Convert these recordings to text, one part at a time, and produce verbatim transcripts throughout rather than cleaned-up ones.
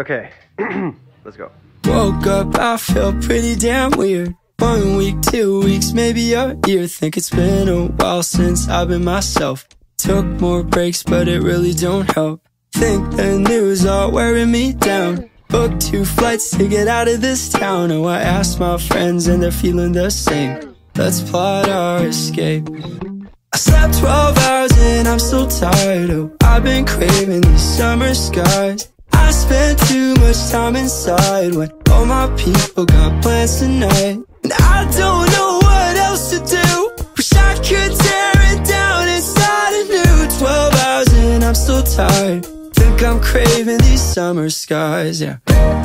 Okay, let's go. Woke up, I felt pretty damn weird. One week, two weeks, maybe a year. Think it's been a while since I've been myself. Took more breaks, but it really don't help. Think the news all wearing me down. Booked two flights to get out of this town. Oh, I asked my friends and they're feeling the same. Let's plot our escape. I slept twelve hours and I'm so tired. Oh, I've been craving these summer skies. I spent too much time inside when all my people got plans tonight. And I don't know what else to do. Wish I could tear it down inside anew. Twelve hours and I'm so tired. Think I'm craving these summer skies, yeah.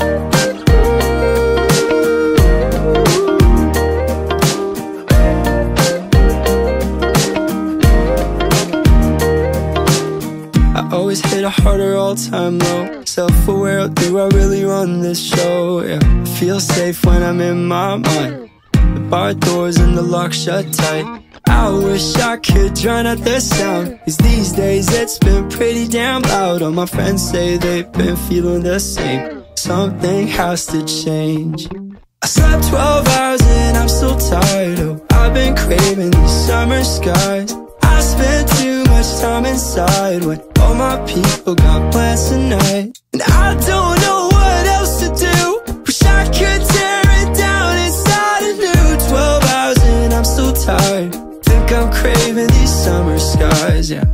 I always hit a harder all-time low. Self-aware, do I really run this show? Yeah, I feel safe when I'm in my mind. The bar doors and the lock shut tight. I wish I could drown out the sound, 'cause these days it's been pretty damn loud. All my friends say they've been feeling the same. Something has to change. I slept twelve hours and I'm so tired. Oh, I've been craving these summer skies. I spent too much time inside when all my people got plans tonight. And I don't know what else to do. Wish I could tear it down inside anew. Twelve hours and I'm so tired. Think I'm craving these summer skies, yeah.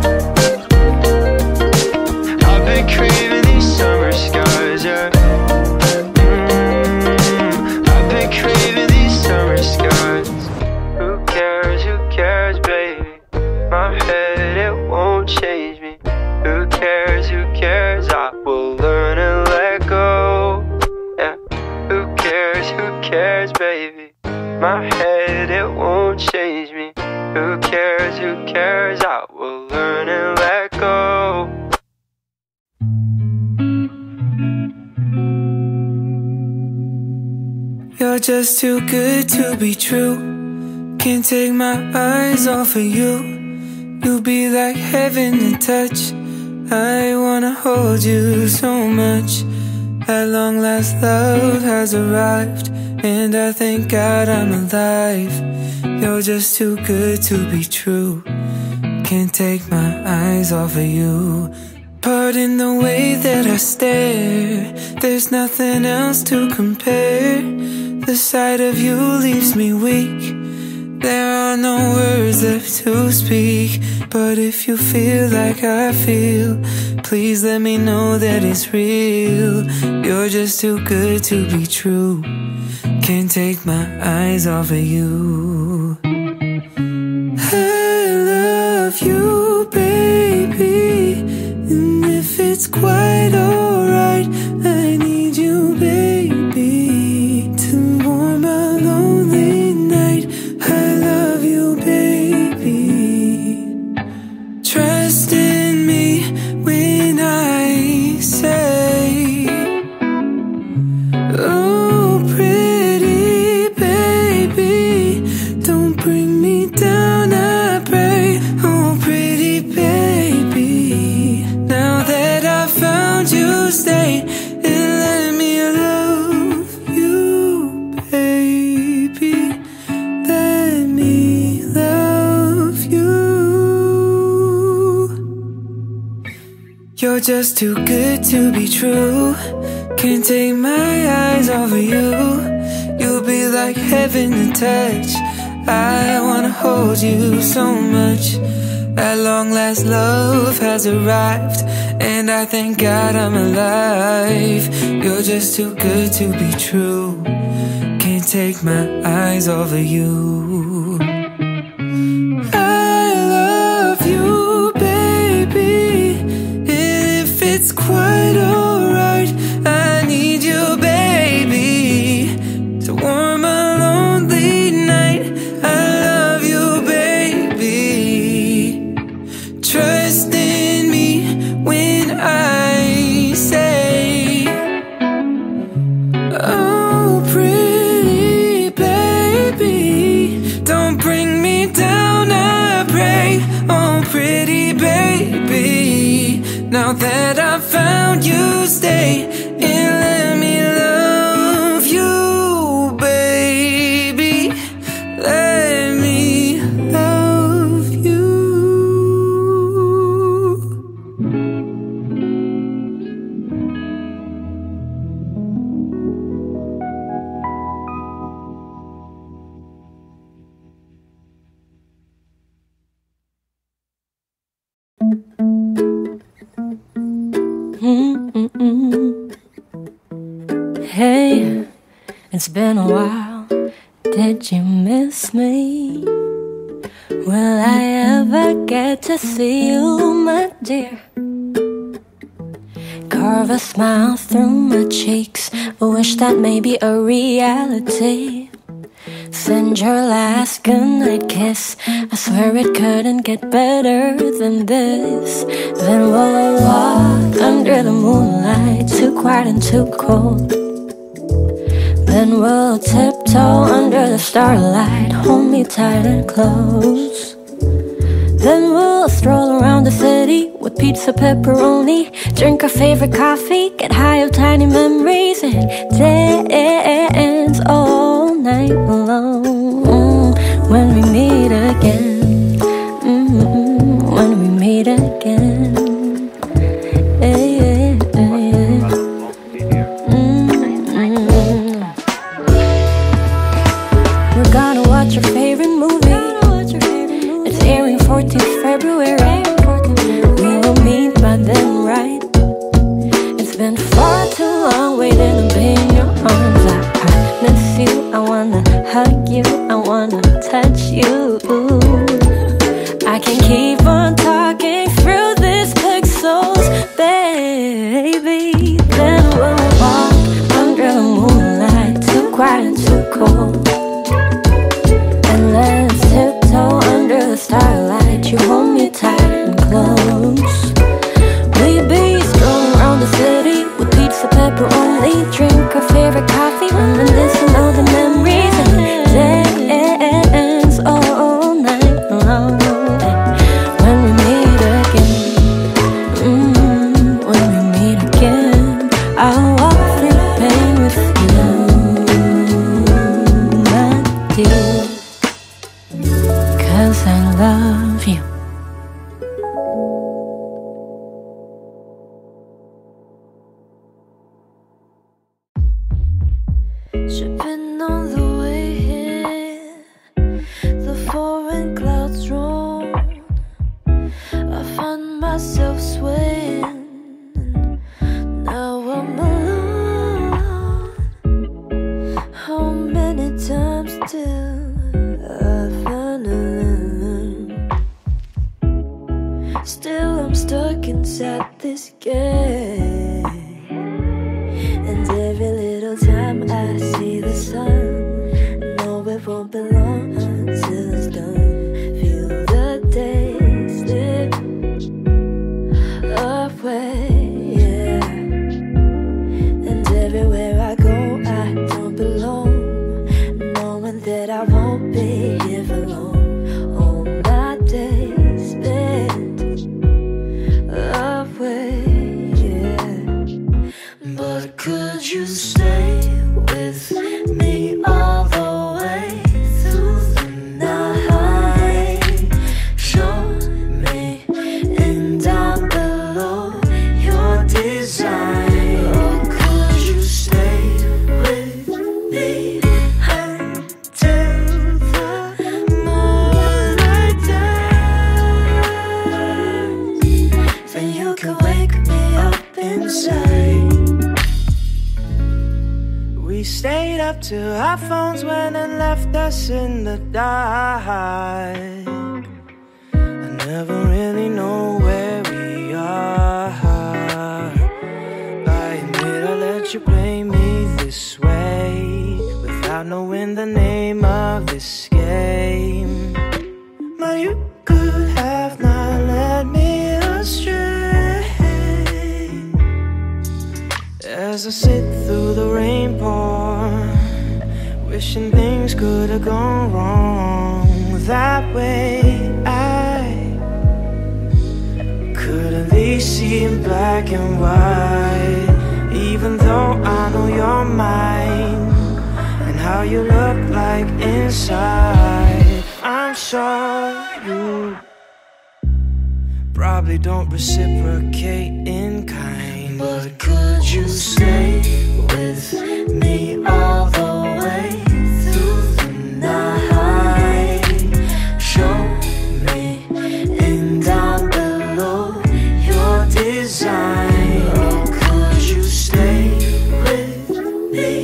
I've been craving these summer skies, yeah. mm, I've been craving these summer skies. Who cares, who cares, baby? My head, it won't change me. Who cares, who cares? I will learn and let go, yeah. Who cares, who cares, baby? My head, it won't change me. Who cares, who cares? I will learn and let go. You're just too good to be true. Can't take my eyes off of you. You'll be like heaven to touch. I wanna hold you so much. At long last love has arrived, and I thank God I'm alive. You're just too good to be true. Can't take my eyes off of you. Pardon the way that I stare. There's nothing else to compare. The sight of you leaves me weak. There are no words left to speak. But if you feel like I feel, please let me know that it's real. You're just too good to be true. Can't take my eyes off of you. I love you, baby. And if it's quite alright, I need you, baby, to warm a lonely night. I love you, baby. Trust in me when I say, oh, pretty baby, don't bring me down, I pray. Oh, pretty baby, now that I found you, stay and let me love you, baby. Let me love you. You're just too good to be true. Can't take my eyes off of you. You'll be like heaven to touch. I wanna hold you so much. At long last love has arrived, and I thank God I'm alive. You're just too good to be true. Can't take my eyes off of you. I love you, baby. And if it's quite alright, I need you, baby, to warm a lonely night. I love you, baby. Trust in me when I say, oh, pretty baby, don't bring me down, I pray. Oh, pretty baby, now that I found you, stay Hey, it's been a while. Did you miss me? Will I ever get to see you, my dear? Carve a smile through my cheeks, a wish that may be a reality. Send your last goodnight kiss, I swear it couldn't get better than this. Then we'll walk under the moonlight, too quiet and too cold. Then we'll tiptoe under the starlight, hold me tight and close. Then we'll stroll around the city with pizza, pepperoni, drink our favorite coffee, get high of tiny memories, and dance all night long. When we meet again, mm-hmm, when we meet again. Yeah, yeah, yeah. Mm-hmm. We're gonna watch your favorite movie. It's airing fourteenth February. We will meet by then, right? It's been far too long waiting to be in your arms. I, I miss you, I wanna hug you, I wanna touch you. I can keep on talking through this pixels, baby. Then we'll walk under the moonlight, too quiet and too cold. And let's tiptoe under the starlight, you hold me tight and close. We be strolling around the city with pizza, pepperoni, drink our favorite coffee, reminiscing all the memories, and dance all night long. When we meet again, mm, when we meet again, I'll walk through pain with you, my dear, 'cause I love you. Tripping on the way here, the foreign clouds roll. I find myself swaying, now I'm alone. How many times till I finally learn? Still I'm stuck inside this game, and every little time I see the sun, no, it won't be long until it's done. Feel the days slip away, yeah. And everywhere I go, I don't belong, knowing that I won't be here for long. All my days spent away, yeah. But could you stay with me all the way through the night? Show me and down below your design. Or could you stay with me until the moonlight turns? Then you can wake me up inside. We stayed up till our phones went and left us in the dark. I never really know where we are. I admit I let you play me this way, without knowing the name of this game. But you could have not led me astray. As I sit through the rain pour, wishing things could have gone wrong. That way I could at least see in black and white. Even though I know you're mine, and how you look like inside, I'm sure you probably don't reciprocate in kind. But could you stay with me all the way through the night? Show me and down below your design. Or could you stay with me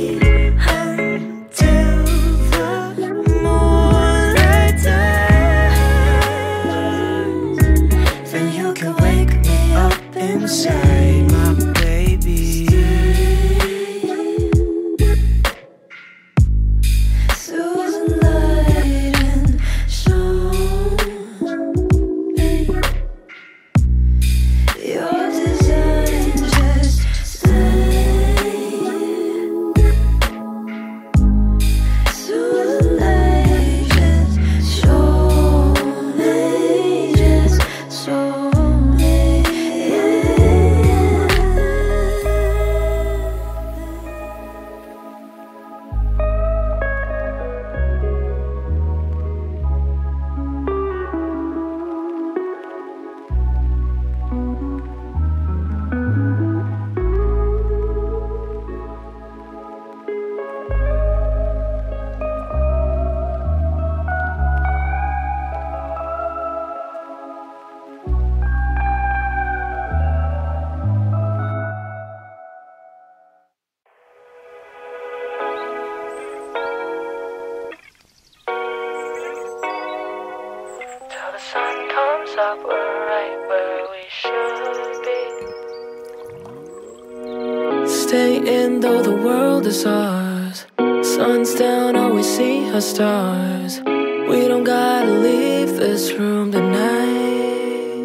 up, we're right where we should be. Staying though the world is ours. Sun's down, all we see are stars. We don't gotta leave this room tonight.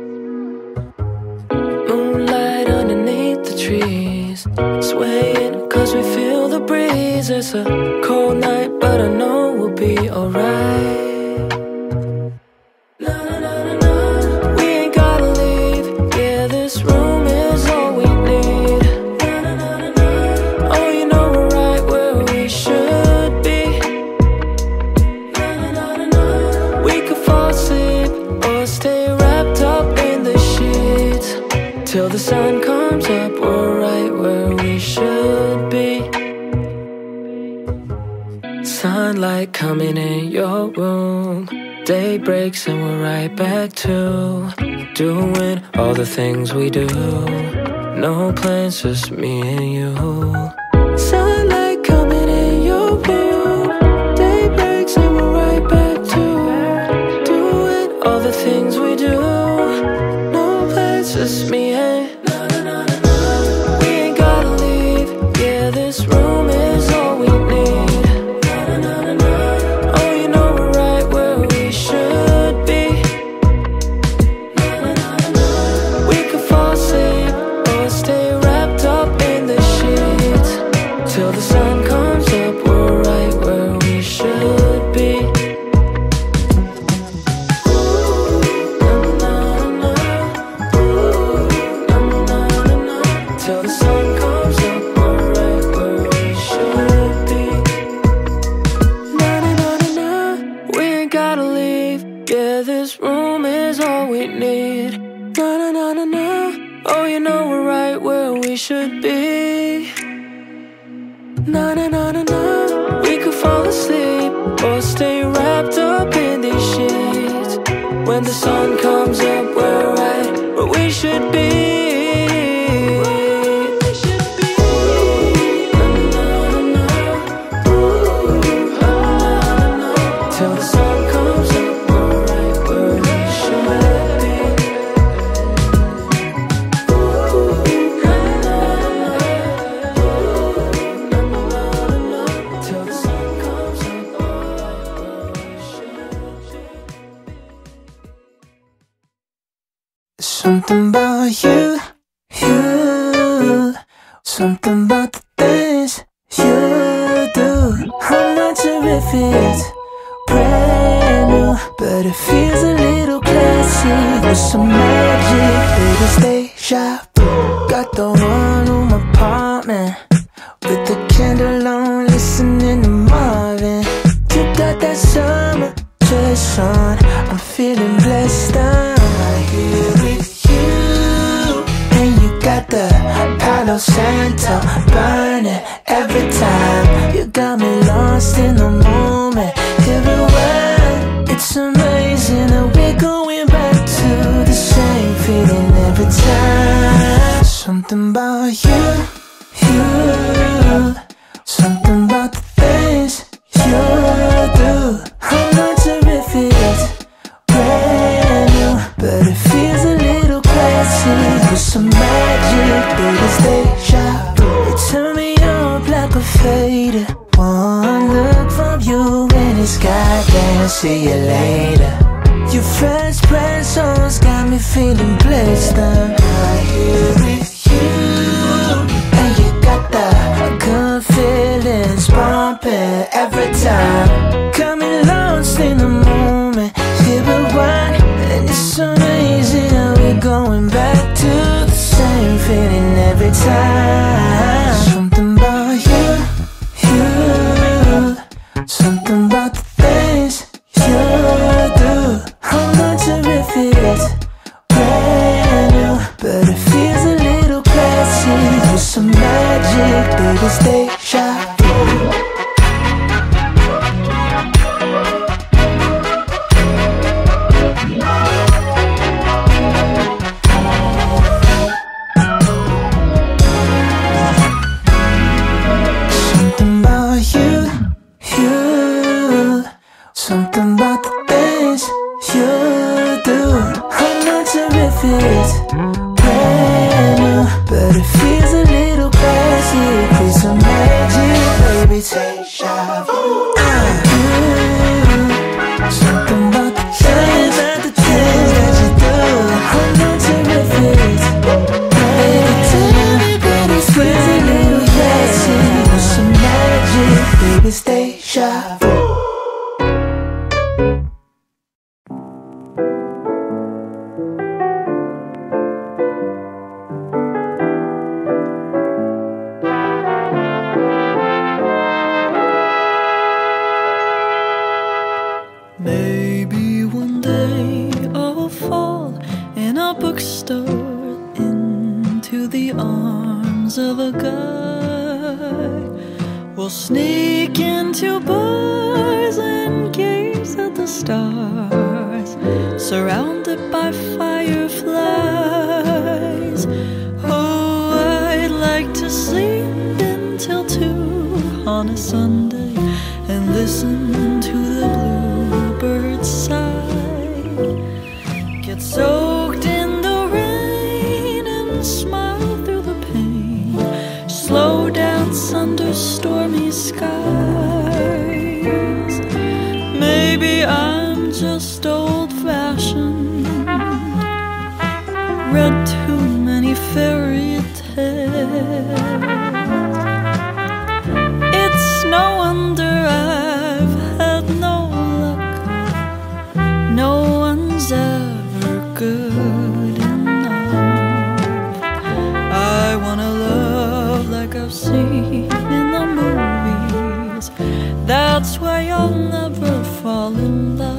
Moonlight underneath the trees, swaying cause we feel the breeze. It's a cold night, but I know we'll be alright. Till the sun comes up, we're right where we should be. Sunlight coming in your room. Day breaks and we're right back to doing all the things we do. No plans, just me and you. Sunlight coming in your room. Day breaks and we're right back to doing all the things we do. No plans, just me and you. This room is all we need. Oh, you know we're right where we should be. We could fall asleep or stay wrapped up in the sheets. Till the sun comes up, we're right where we should be. Till the sun comes up. This room is all we need. Na na na na na. Oh, you know we're right where we should be. Na na na na na. We could fall asleep or stay wrapped up in these sheets. When the sun comes up, we're right where we should be. Till the sun comes up. Something about you, you. Something about the things you do. I'm not sure if it's brand new, but it feels a little classy. With some magic, little deja vu. Got the one room apartment with the candle on, listening to Marvin. You got that summer dress on, I'm feeling blessed. I'm here with you, and you got the Palo Santo burning every time. You got me lost in the moment. Everywhere, it's amazing that we're going back to the same feeling every time. Something about you, you. Something about the things you do. I'm not sure if it's brand new, but it feels a little classy. With some magic, baby's deja vu. You turn me up like a faded. One look from you and it's goddamn, see you later. Your fresh press songs got me feeling blessed. I'm right here with you, and you got the good feelings pumping every time. Got me lost in the moment, here with one, and it's amazing how we're going back to the same feeling every time. Something about you, you. Something about the things you do. I'm not sure if it's brand new, but it feels a little classy. With some magic, baby's deja vu. Something about the things you do. it's deja vu. Maybe one day I'll fall in a bookstore into the arms of a guy. We'll sneak into bars and gaze at the stars, surrounded by fireflies. Oh, I'd like to sleep until two on a Sunday and listen to the bluebirds sigh, get soaked in the rain and smile through the pain, slow dance under stormy skies. Maybe I'm just old-fashioned, read too many fairy tales. It's no wonder I've had no luck. No one's ever good enough. I wanna love like I've seen in the movies. That's why I'll never fall in love.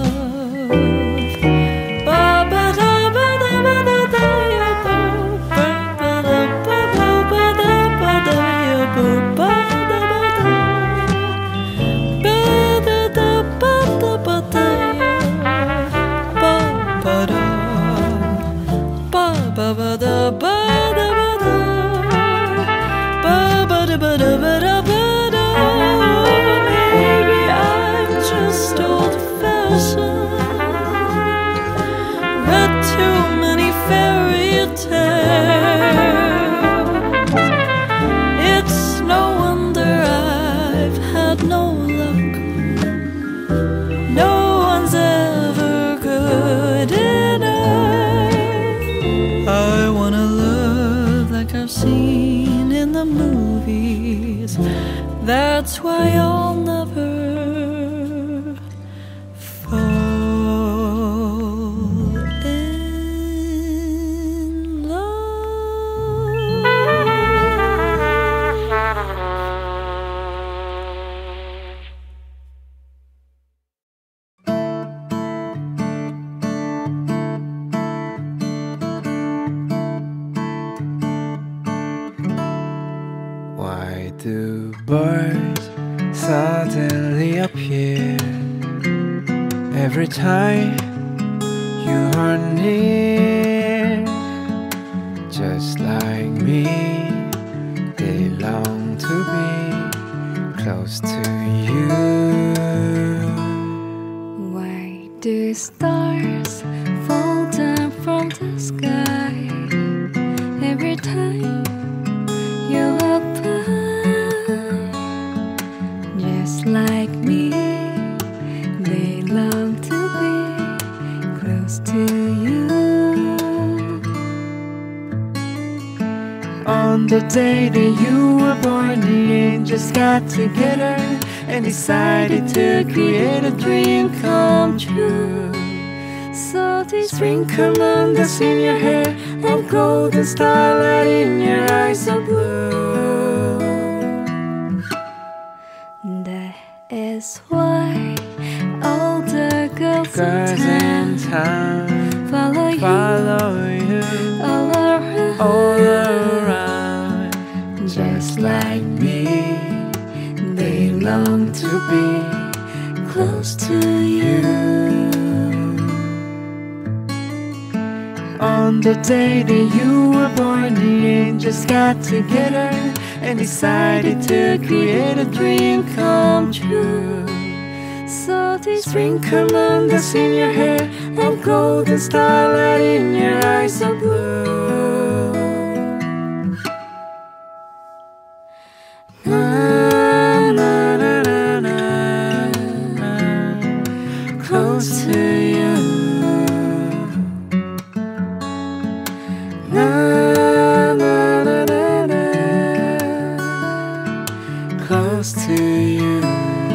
Maybe I'm just old-fashioned, read too many fairy tales. It's no wonder I've had no luck. No one's ever good enough. I wanna love like I've seen in the movies. That's why I'll never fall in love. Why do birds suddenly appear every time you are near? Just like me, they long to be close to you. Why do stars fall down from the sky every time you walk by? Just like me, they long to be close to you. On the day that you were born, the angels got together and decided to create a dream come true. So this Sprinkle moon that's in your hair and golden starlight in your eyes of blue. that is why all the girls, Girls in in town town follow you follow you all around, all around. Just like me, they long to be close to you. On the day that you were born, the angels got together and decided to create a dream come true. so this Sprinkle moon that's in your hair and golden starlight in your eyes of blue. Na, na, na, na, na, na, close to you. Na, na, na, na, na, close to you.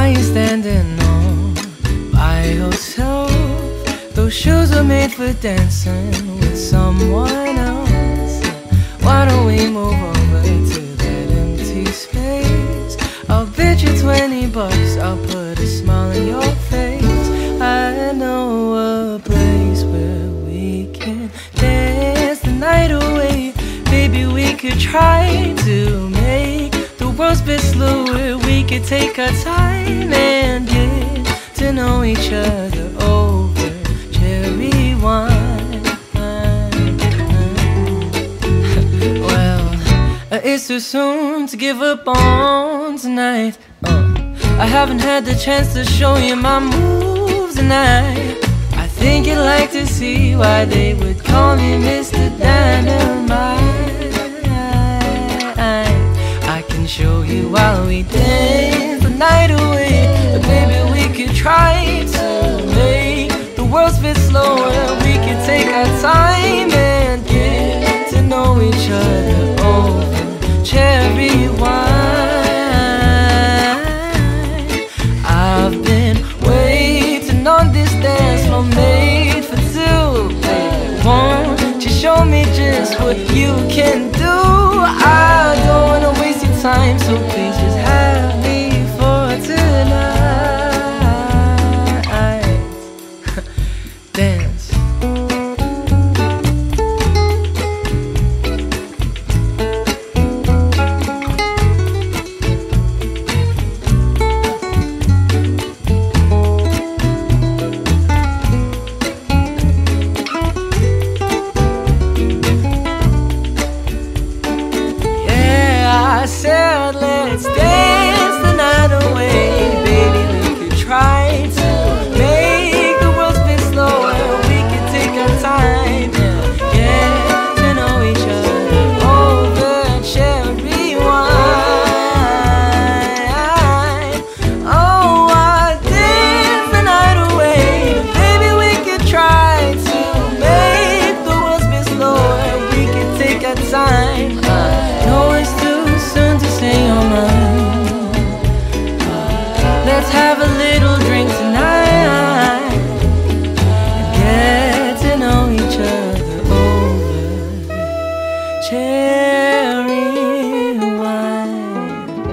Why you standing on by yourself? Those shoes are made for dancing with someone else. Why don't we move over to that empty space? I'll bet you twenty bucks, I'll put a smile on your face. I know a place where we can dance the night away. Baby, we could try to make the world spit slower. We could take our time and get to know each other over cherry wine. Well, it's too soon to give up on tonight. uh, I haven't had the chance to show you my moves tonight. I think you'd like to see why they would call me Mister Dynamite. I can show you while we dance the night away. But baby, we could try to make the world spit slower. We could take our time and get to know each other over cherry wine. I've been waiting on this dance floor made for two. Baby, won't you show me just what you can do? I don't wanna waste your time, so please just have me for tonight. Dance. I said let's dance the night away. Baby, we could try to make the world spin slower. We could take our time and get to know each other over cherry wine. Oh, I dance the night away. Baby, we could try to make the world spin slower. We could take our time. No, it's too soon to say your mind. Let's have a little drink tonight and get to know each other over cherry wine.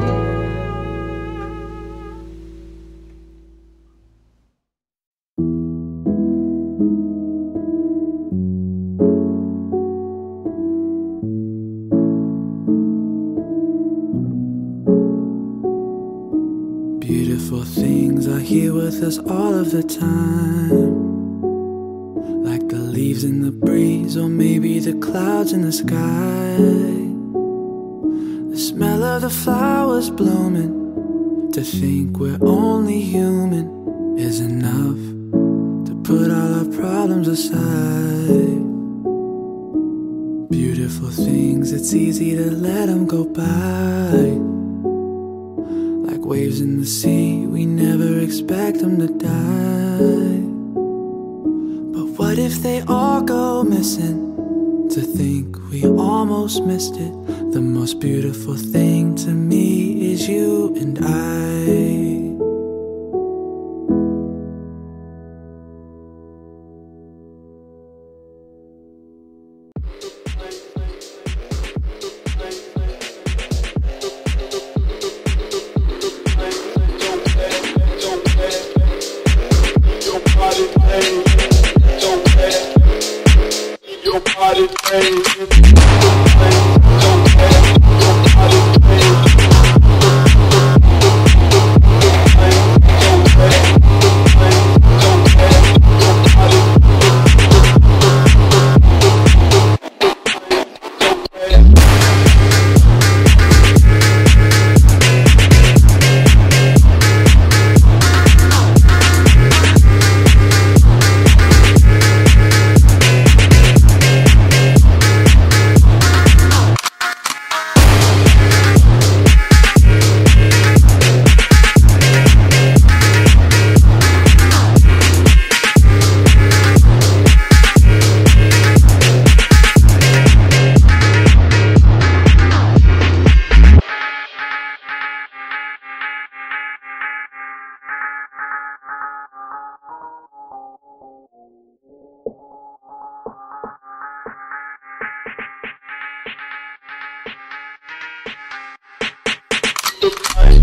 Beautiful things are here with us all of the time, like the leaves in the breeze, or maybe the clouds in the sky. The smell of the flowers blooming. To think we're only human is enough to put all our problems aside. Beautiful things, it's easy to let them go by. Like waves in the sea, we never expect them to die. But what if they all go missing? To think we almost missed it. The most beautiful thing to me is you and I. Bye.